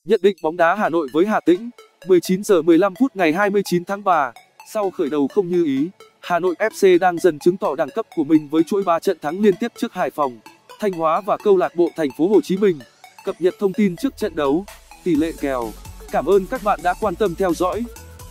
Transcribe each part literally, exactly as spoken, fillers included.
Nhận định bóng đá Hà Nội với Hà Tĩnh, mười chín giờ mười lăm phút ngày hai mươi chín tháng ba. Sau khởi đầu không như ý, Hà Nội ép xê đang dần chứng tỏ đẳng cấp của mình với chuỗi ba trận thắng liên tiếp trước Hải Phòng, Thanh Hóa và câu lạc bộ Thành phố Hồ Chí Minh. Cập nhật thông tin trước trận đấu, tỷ lệ kèo. Cảm ơn các bạn đã quan tâm theo dõi.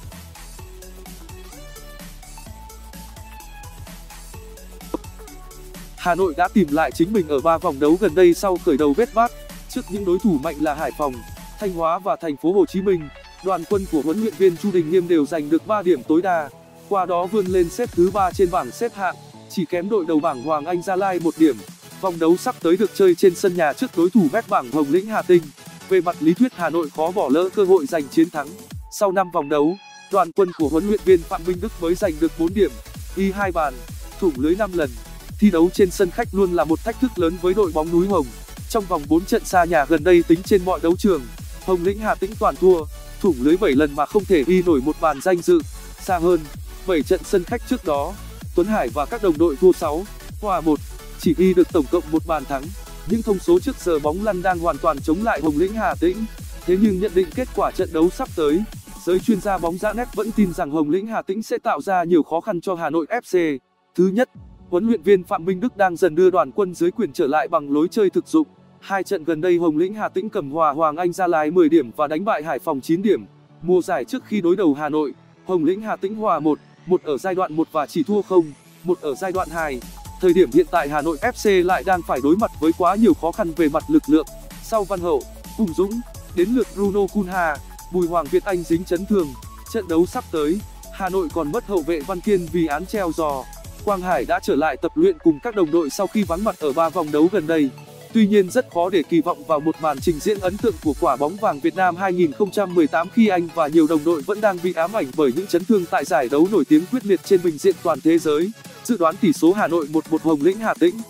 Hà Nội đã tìm lại chính mình ở ba vòng đấu gần đây sau khởi đầu bết bát. Trước những đối thủ mạnh là Hải Phòng, Thanh Hóa và Thành phố Hồ Chí Minh, đoàn quân của huấn luyện viên Chu Đình Nghiêm đều giành được ba điểm tối đa, qua đó vươn lên xếp thứ ba trên bảng xếp hạng, chỉ kém đội đầu bảng Hoàng Anh Gia Lai một điểm. Vòng đấu sắp tới được chơi trên sân nhà trước đối thủ vét bảng Hồng Lĩnh Hà Tĩnh. Về mặt lý thuyết, Hà Nội khó bỏ lỡ cơ hội giành chiến thắng. Sau năm vòng đấu, đoàn quân của huấn luyện viên Phạm Minh Đức mới giành được bốn điểm, ghi hai bàn, thủng lưới năm lần. Thi đấu trên sân khách luôn là một thách thức lớn với đội bóng núi Hồng. Trong vòng bốn trận xa nhà gần đây tính trên mọi đấu trường, Hồng Lĩnh Hà Tĩnh toàn thua, thủng lưới bảy lần mà không thể ghi nổi một bàn danh dự. Xa hơn, bảy trận sân khách trước đó, Tuấn Hải và các đồng đội thua sáu, hòa một, chỉ ghi được tổng cộng một bàn thắng. Những thông số trước giờ bóng lăn đang hoàn toàn chống lại Hồng Lĩnh Hà Tĩnh. Thế nhưng nhận định kết quả trận đấu sắp tới, giới chuyên gia bóng rã net vẫn tin rằng Hồng Lĩnh Hà Tĩnh sẽ tạo ra nhiều khó khăn cho Hà Nội ép xê. Thứ nhất, huấn luyện viên Phạm Minh Đức đang dần đưa đoàn quân dưới quyền trở lại bằng lối chơi thực dụng. Hai trận gần đây Hồng Lĩnh Hà Tĩnh cầm hòa Hoàng Anh Gia Lai mười điểm và đánh bại Hải Phòng chín điểm. Mùa giải trước khi đối đầu Hà Nội, Hồng Lĩnh Hà Tĩnh hòa một, một ở giai đoạn một và chỉ thua không, một ở giai đoạn hai. Thời điểm hiện tại Hà Nội ép xê lại đang phải đối mặt với quá nhiều khó khăn về mặt lực lượng. Sau Văn Hậu, Hùng Dũng, đến lượt Bruno Cunha, Bùi Hoàng Việt Anh dính chấn thương. Trận đấu sắp tới, Hà Nội còn mất hậu vệ Văn Kiên vì án treo giò. Quang Hải đã trở lại tập luyện cùng các đồng đội sau khi vắng mặt ở ba vòng đấu gần đây. Tuy nhiên rất khó để kỳ vọng vào một màn trình diễn ấn tượng của quả bóng vàng Việt Nam hai nghìn không trăm mười tám khi anh và nhiều đồng đội vẫn đang bị ám ảnh bởi những chấn thương tại giải đấu nổi tiếng quyết liệt trên bình diện toàn thế giới. Dự đoán tỷ số Hà Nội một một Hồng Lĩnh Hà Tĩnh.